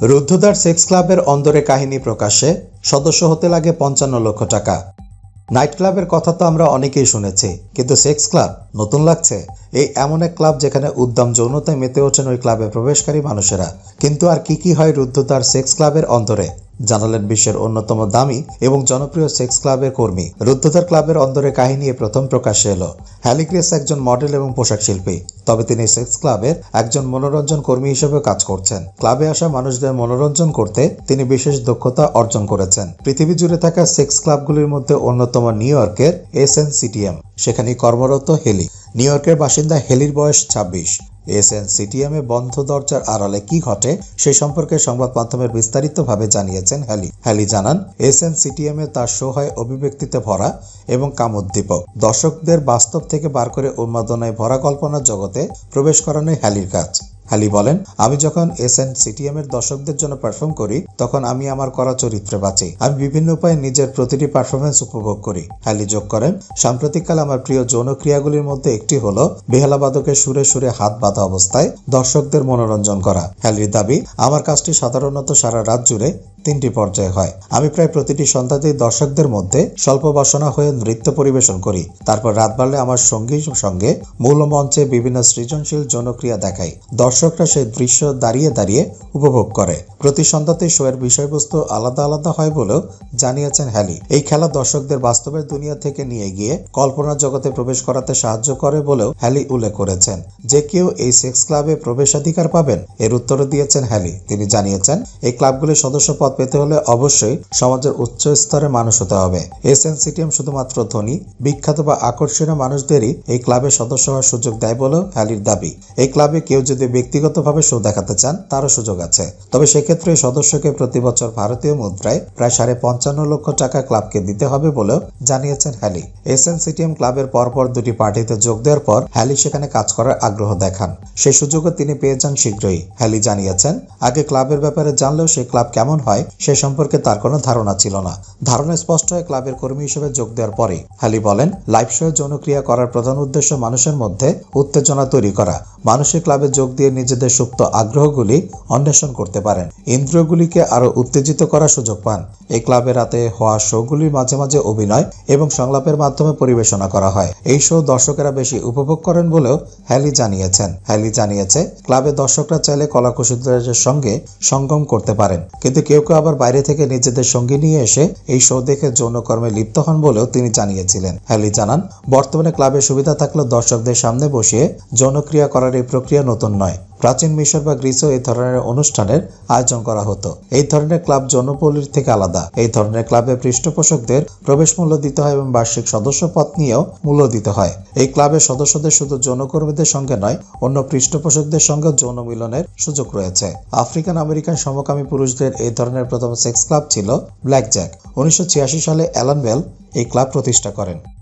রুদ্ধদ্বার sex ক্লাবের অন্দরে কাহিনী প্রকাশে সদস্য হতে লাগে ৫৫ লক্ষ টাকা। নাইট ক্লাবের কথা তো আমরা অনেকেই শুনেছি, কিন্তু সেক্স ক্লাব নতুন লাগছে। এই এমন এক ক্লাব যেখানে উদ্দাম যৌনতায় মেতে ওঠেন ওই ক্লাবে প্রবেশকারী মানুষেরা। কিন্তু আর কি হয় রুদ্ধদ্বার সেক্স ক্লাবের অন্দরে, জানালেন বিশ্বের অন্যতম দামি এবং জনপ্রিয় সেক্স ক্লাবের কর্মী। রুদ্ধদ্বার ক্লাবের অন্দরে কাহিনী প্রথম প্রকাশ্যে এলো। হ্যালি গ্রেস একজন মডেল এবং পোশাক শিল্পী, তবে তিনি সেক্স ক্লাবের একজন মনোরঞ্জন কর্মী হিসেবে কাজ করছেন। ক্লাবে আসা মানুষদের মনোরঞ্জন করতে তিনি বিশেষ দক্ষতা অর্জন করেছেন। পৃথিবী জুড়ে থাকা সেক্স ক্লাবগুলির মধ্যে অন্যতম নিউ ইয়র্কের SNCTM, সেখানে কর্মরত হেলি। নিউ ইয়র্কের বাসিন্দা হেলির বয়স ২৬। SNCTM-এ বন্ধ দরজার আড়ালে কি ঘটে সে সম্পর্কে সংবাদ মাধ্যমের বিস্তারিতভাবে জানিয়েছেন হেলি। হেলি জানান, SNCTM-এ তার শো হয় অভিব্যক্তিতে ভরা এবং কামোদ্দীপক। দর্শকদের বাস্তব থেকে বার করে উন্মাদনায় ভরা কল্পনার জগতে প্রবেশ করানোই হেলির কাজ। হেলি বলেন, আমি যখন SNCTM-এর দর্শকদের জন্য পারফর্ম করি তখন আমি আমার করা চরিত্রে বাঁচি। আমি বিভিন্ন উপায়ে নিজের প্রতিটি পারফরমেন্স উপভোগ করি। হেলি যোগ করেন, সাম্প্রতিককালে আমার প্রিয় যৌন ক্রিয়াগুলির মধ্যে একটি হলো বেহালাবাদকের সুরে সুরে হাত বাঁধা অবস্থায় দর্শকদের মনোরঞ্জন করা। হেলির দাবি, আমার কাজটি সাধারণত সারা রাত জুড়ে ৩টি পর্যায়ে হয়। আমি প্রায় প্রতিটি সন্ধ্যাতেই দর্শকদের মধ্যে স্বল্প বাসনা হয়ে নৃত্য পরিবেশন করি। তারপর রাত বাড়লে আমার সঙ্গীর সঙ্গে মূল মঞ্চে বিভিন্ন সৃজনশীল যৌনক্রিয়া দেখাই। দর্শকরা সেই দৃশ্য দাঁড়িয়ে দাঁড়িয়ে উপভোগ করে। প্রতি সন্ধ্যাতেই শোয়ের বিষয়বস্তু আলাদা আলাদা হয় বলেও জানিয়েছেন হেলি। এই খেলা দর্শকদের বাস্তবের দুনিয়া থেকে নিয়ে গিয়ে কল্পনার জগতে প্রবেশ করাতে সাহায্য করে বলেও হেলি উল্লেখ করেছেন। যে কেউ এই সেক্স ক্লাবে প্রবেশাধিকার পাবেন এর উত্তরও দিয়েছেন হেলি। তিনি জানিয়েছেন, এই ক্লাবগুলির সদস্য পদ পেতে হলে অবশ্যই সমাজের উচ্চ স্তরের মানুষ হতে হবে। SNCTM শুধুমাত্র ধনী, বিখ্যাত বা আকর্ষণীয় মানুষদেরই এই ক্লাবের সদস্য হওয়ার সুযোগ দেয় বলেও হেলির দাবি। এই ক্লাবে কেউ যদি ব্যক্তিগতভাবে শো দেখাতে চান তারও সুযোগ আছে, তবে সেক্ষেত্রে সদস্যকে প্রতি বছর ভারতীয় মুদ্রায় প্রায় ৫৫ লক্ষ টাকা ক্লাবকে দিতে হবে বলেও জানিয়েছেন হেলি। SNCTM ক্লাবের পরপর দুটি পার্টিতে যোগ দেওয়ার পর হেলি সেখানে কাজ করার আগ্রহ দেখান। সেই সুযোগও তিনি পেয়ে যান শীঘ্রই। হেলি জানিয়েছেন, আগে ক্লাবের ব্যাপারে জানলেও সেই ক্লাব কেমন হয় সে সম্পর্কে তার কোনো ধারণা ছিল না। ধারণা স্পষ্ট হয় ক্লাবের কর্মী হিসেবে যোগ দেওয়ার পরে। হেলি বলেন, লাইভ শো যৌনক্রিয়া করার প্রধান উদ্দেশ্য মানুষের মধ্যে উত্তেজনা তৈরি করা। মানুষের ক্লাবে যোগ দিয়ে নিজেদের সুপ্ত আগ্রহগুলি অন্বেষণ করতে পারেন, ইন্দ্রিয়গুলিকে আরো উত্তেজিত করার সুযোগ পান। এই ক্লাবে রাতে হওয়া শোগুলির মাঝে মাঝে অভিনয় এবং সংলাপের মাধ্যমে পরিবেশনা করা হয়। এই শো দর্শকেরা বেশি উপভোগ করেন বলেও হেলি জানিয়েছেন। হেলি জানিয়েছে, ক্লাবে দর্শকরা চাইলে কলাকুশলীদের সঙ্গে সঙ্গম করতে পারেন, কিন্তু কেউ কেউ আবার বাইরে থেকে নিজেদের সঙ্গী নিয়ে এসে এই শো দেখে যৌনকর্মে লিপ্ত হন বলেও তিনি জানিয়েছিলেন। হেলি জানান, বর্তমানে ক্লাবের সুবিধা থাকলেও দর্শকদের সামনে বসিয়ে যৌনক্রিয়া করার এই প্রক্রিয়া নতুন নয়। প্রাচীন মিশর বা গ্রিসেও এই ধরনের অনুষ্ঠানের আয়োজন করা হতো। এই ধরনের ক্লাব যৌনপল্লীর থেকে আলাদা। এই ধরনের ক্লাবে পৃষ্ঠপোষকদের প্রবেশ মূল্য দিতে হয় এবং বার্ষিক সদস্য পদ নিয়েও মূল্য দিতে হয়। এই ক্লাবের সদস্যদের শুধু যৌনকর্মীদের সঙ্গে নয়, অন্য পৃষ্ঠপোষকদের সঙ্গে যৌন মিলনের সুযোগ রয়েছে। আফ্রিকান আমেরিকান সমকামী পুরুষদের এই ধরনের প্রথম সেক্স ক্লাব ছিল ব্ল্যাক জ্যাক। ১৯৮৬ সালে অ্যালান বেল এই ক্লাব প্রতিষ্ঠা করেন।